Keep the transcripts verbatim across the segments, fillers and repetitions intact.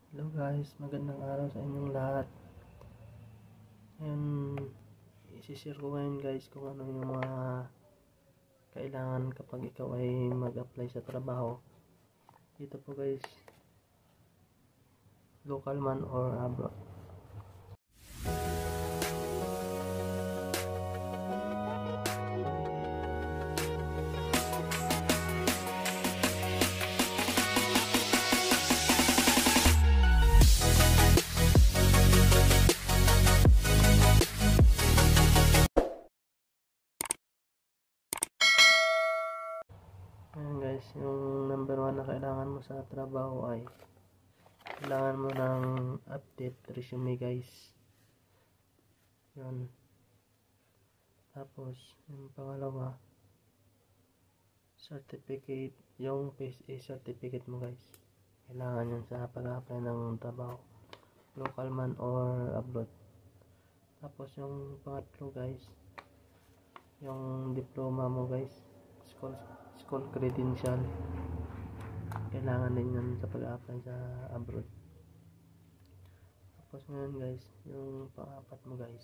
Hello guys, magandang araw sa inyong lahat. Ngayon, isi-share ko ngayon guys kung ano yung mga kailangan kapag ikaw ay mag-apply sa trabaho. Dito po guys, local man or abroad. Ayan guys, yung number one na kailangan mo sa trabaho ay kailangan mo ng update resume guys. Yun. Tapos, yung pangalawa, certificate, yung P S A certificate mo guys. Kailangan yan sa pag-apply ng trabaho, local man or abroad. Tapos yung pangatlo guys, yung diploma mo guys, school, school credential. Kailangan din yan sa pag-apply sa abroad. Tapos ngayon guys, yung pang-apat mo guys,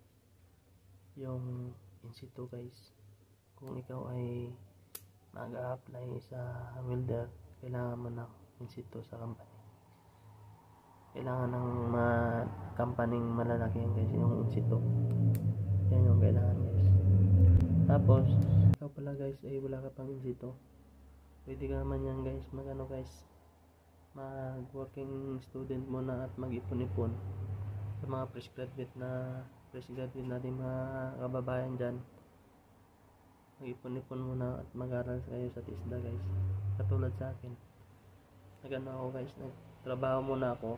yung in situ guys. Kung ikaw ay mag-apply sa welder, kailangan mo na in situ sa company. Kailangan ng mga company malalaki yan guys, yung in situ. Yan yung kailangan guys. Tapos ikaw pala guys ay wala ka pang in situ, pwede ka naman yan guys mag ano guys, mag working student muna at mag-ipon-ipon sa mga fresh graduate na fresh graduate natin mga kababayan dyan. Mag-ipon-ipon muna at mag-aral kayo sa TISDA guys, katulad sa akin. Nagano ako guys, nagtrabaho muna ako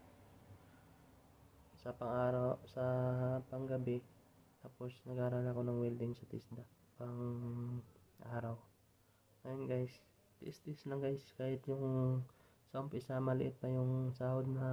sa pang-araw, sa panggabi, tapos nag-aral ako ng welding sa TISDA pang araw. Ayun guys, tis-tis lang guys, kahit yung sa umpisa maliit pa yung sahod na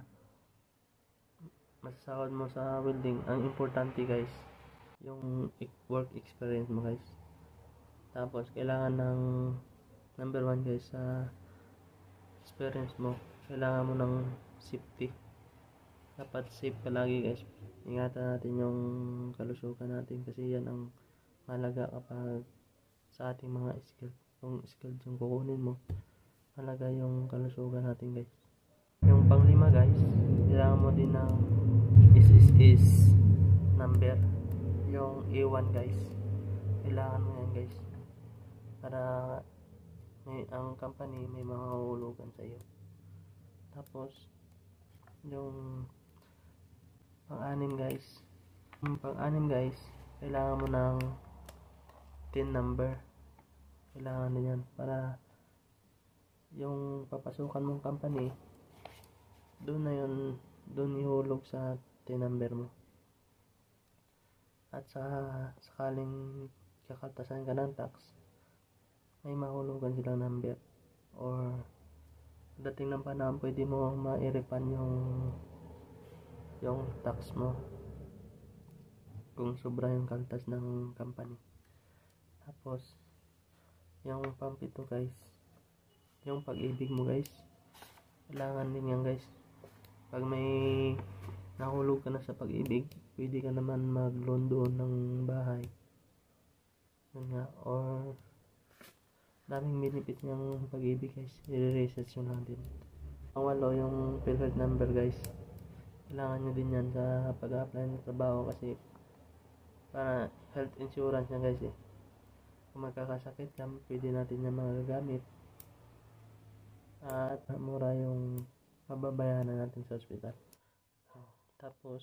masasahod mo sa welding. Ang importante guys, yung work experience mo guys. Tapos kailangan ng number one guys sa experience mo, kailangan mo ng safety. Dapat safe palagi guys. Ingatan natin yung kalusugan natin kasi yan ang mahalaga kapag sa ating mga skill. Kung skill yung kukunin mo, mahalaga yung kalusugan natin guys. Yung panglima guys, kailangan mo din ng S S S number, yung A one guys. Kailangan mo yan guys para may, ang company may mga uhulugan sa iyo. Tapos yung pang-anim guys, yung pang-anim guys, kailangan mo ng T I N number. Kailangan din yan para yung papasukan mong company, doon na yun, doon ihulog sa T I N number mo. At sa sakaling kakaltasan ka ng tax, may mahulugan silang number, or dating ng panahon pwede mo ma-refund yung yung tax mo kung sobra yung kaltas ng company. Tapos yung pampito guys, yung pag-ibig mo guys, kailangan din yan guys. Pag may nahulog ka na sa pag-ibig, pwede ka naman mag-loan doon ng bahay. Yun nga, or daming benefits ng pag-ibig guys, i-research nyo lang din. Ang walo, yung PhilHealth number guys, kailangan nyo din yan sa pag-apply ng trabaho kasi para health insurance yan guys eh. Kung magkakasakit ka, pwede natin yan magagamit at mura yung mababayaran natin sa ospital. Tapos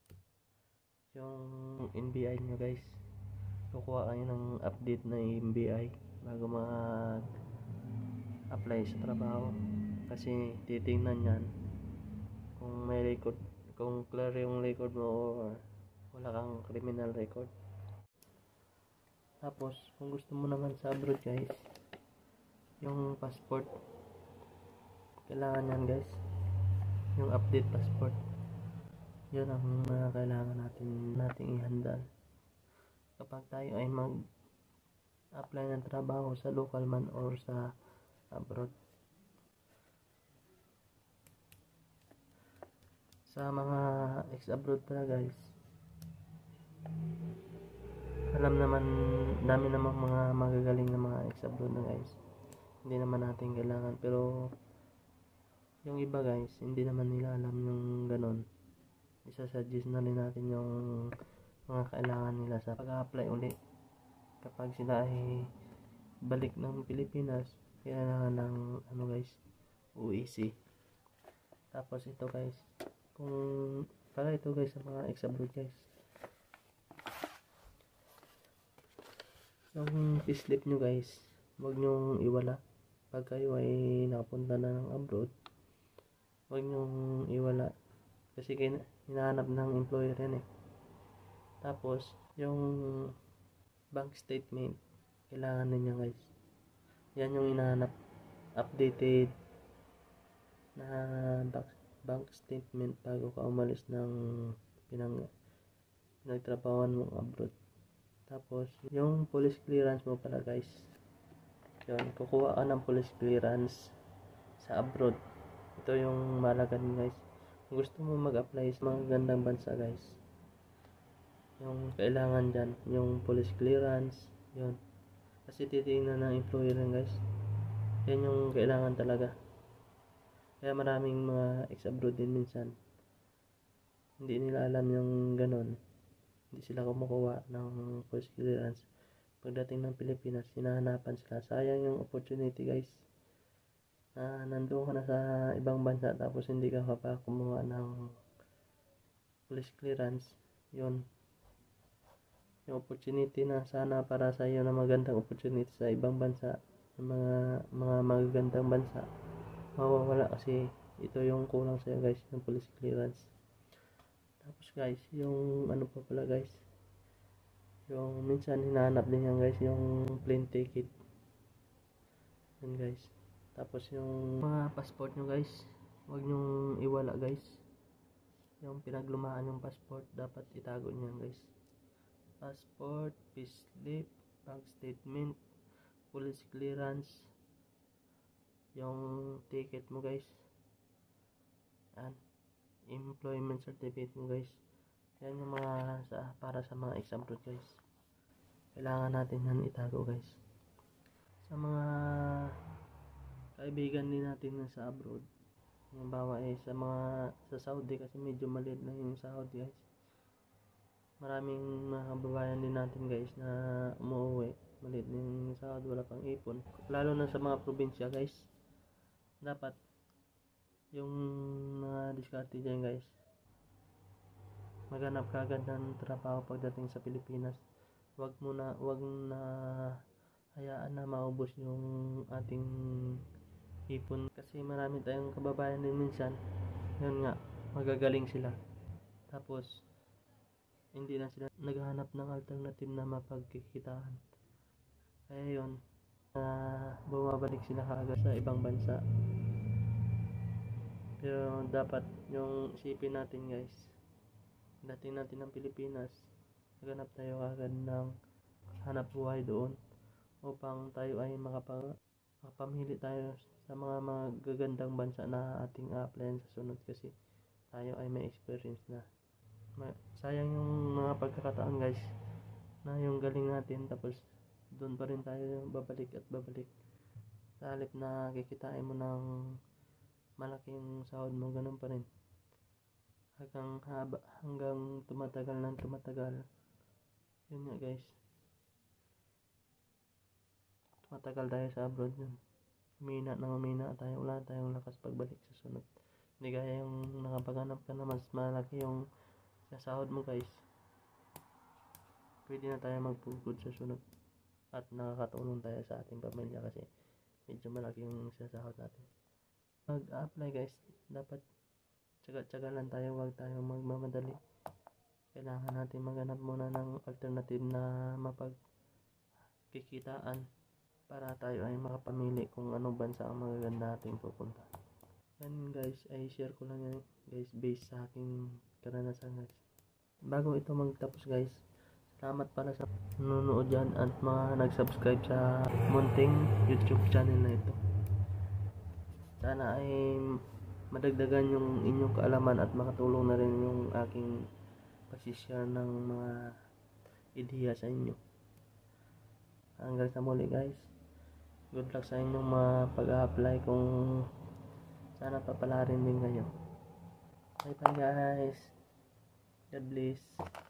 yung N B I nyo guys, kukuha kayo ng update na N B I bago mag apply sa trabaho kasi titingnan yan kung may record, kung clear yung record mo or wala kang criminal record. Tapos kung gusto mo naman sa abroad guys, yung passport, kailangan yan guys, yung update passport. Yun ang mga kailangan natin nating ihandal kapag tayo ay mag apply ng trabaho sa local man or sa abroad. Sa mga ex-abroad pala guys, alam naman, dami namang mga magagaling na mga ex-abroad na guys. Hindi naman natin kailangan, pero yung iba guys, hindi naman nila alam yung ganon. Isasuggest na rin natin yung mga kailangan nila sa pag-apply uli. Kapag sila ay balik ng Pilipinas, kailangan ng ano guys, U E C. Tapos ito guys, kung para ito guys sa mga ex-abroad guys, yung payslip nyo guys, huwag nyong iwala. Pag kayo ay nakapunta na ng abroad, huwag nyong iwala kasi hinahanap ng employer yan eh. Tapos yung bank statement, kailangan ninyo guys, yan yung hinahanap, updated na bank, bank statement bago ka umalis ng pinang pinagtrabahoan mong abroad. Tapos yung police clearance mo pala guys, yun, kukuha ka ng police clearance sa abroad. Ito yung malaga din guys. Kung gusto mo mag-apply sa mga gandang bansa guys, yung kailangan dyan, yung police clearance, yun. Kasi titingnan ng employer yan guys. Yan yung kailangan talaga. Kaya maraming mga ex-abroad din minsan, hindi nila alam yung ganon. Hindi sila kumukuha ng police clearance. Pagdating ng Pilipinas, hinahanapan sila. Sayang yung opportunity guys. Na nandun ka na sa ibang bansa tapos hindi ka pa kumuha ng police clearance. Yun. Yung opportunity na sana para sa iyo na magandang opportunity sa ibang bansa, mga mga magagandang bansa, mawawala kasi ito yung kulang sa iyo guys, yung police clearance. Tapos guys, yung ano pa pala guys, yung minsan hinahanap din yan guys, yung plane ticket. Yan guys. Tapos yung mga passport nyo guys, huwag nyong iwala guys. Yung pinaglumaan yung passport, dapat itago nyo yan guys. Passport, payslip, bank statement, police clearance, yung ticket mo guys, yan, employment certificate mo guys. Yan yung mga sa, para sa mga ex-abroad guys. Kailangan natin yan itago guys. Sa mga kaibigan din natin na sa abroad, yung bawa eh sa mga sa Saudi, kasi medyo maliit na yung Saudi guys. Maraming mga kababayan din natin guys na umuwi, maliit na yung Saudi, wala pang ipon. Lalo na sa mga probinsya guys, dapat yung mga diskarte dyan guys, maghanap ka agad ng trabaho pagdating sa Pilipinas. Wag muna, wag na hayaan na maubos yung ating ipon, kasi marami tayong kababayan din minsan, yun nga, magagaling sila tapos hindi na sila naghahanap ng alternative na mapagkikitaan. Kaya yun, uh, bumabalik sila kaagad sa ibang bansa. Pero dapat yung isipin natin guys, dating natin ng Pilipinas, maghanap tayo agad ng hanap buhay doon upang tayo ay makapag makapamili tayo sa mga magagandang bansa na ating a-applyan sa sunod, kasi tayo ay may experience na. Sayang yung mga pagkakataon guys na yung galing natin tapos doon pa rin tayo babalik at babalik, sa halip na kikitain mo ng malaking sahod mo, ganun pa rin hanggang haba, hanggang tumatagal ng tumatagal. Yun nga guys, tumatagal tayo sa abroad, yun, umina na umina tayo, wala tayong lakas pagbalik sa sunod. Hindi gaya yung nakapaghanap ka na mas malaki yung sasahod mo guys, pwede na tayo magpugod sa sunod at nakakatulong tayo sa ating pamilya kasi medyo malaki yung sasahod natin. Mag-apply guys, dapat tsaga-tsaga lang tayo, huwag tayong magmamadali. Kailangan natin maghanap muna ng alternative na mapagkikitaan para tayo ay makapamili kung anong bansa ang magaganda nating pupunta. Yan guys, ay share ko lang yan guys based sa aking karanasan guys. Bago ito magtapos guys, salamat pala sa nanonood dyan at mga nag-subscribe sa munting YouTube channel na ito. Sana ay madagdagan yung inyong kaalaman at makatulong na rin yung aking pag-share ng mga ideya sa inyo. Hanggang sa muli guys, good luck sa inyong mga pag-apply, kung sana papalarin din kayo. Bye bye guys, God bless.